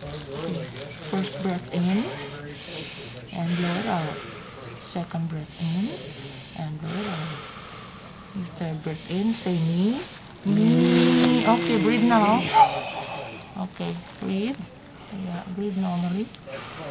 Okay. First breath in and blow it out. Second breath in and blow it out. Your third breath in, say me. Me. Okay, breathe now. Okay, breathe. Yeah, breathe normally.